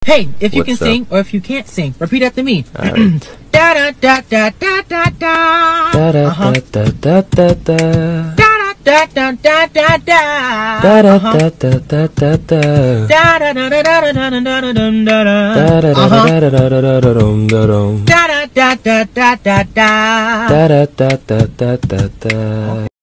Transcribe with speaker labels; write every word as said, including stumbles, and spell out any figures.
Speaker 1: Hey, if you
Speaker 2: What's
Speaker 1: can
Speaker 2: up?
Speaker 1: sing or if you can't sing, repeat after me.
Speaker 2: Alright.
Speaker 1: Da da da da da da da.
Speaker 2: Da da
Speaker 1: Uh-huh.
Speaker 2: da da da da da.
Speaker 1: Da da da da da da.
Speaker 2: Da da
Speaker 1: Uh-huh.
Speaker 2: da da da da da.
Speaker 1: Da da da da da da da da da da da da.
Speaker 2: Da da da
Speaker 1: Uh-huh.
Speaker 2: da da da da da dum da dum.
Speaker 1: Da da da da da da da.
Speaker 2: Da da da da da da da.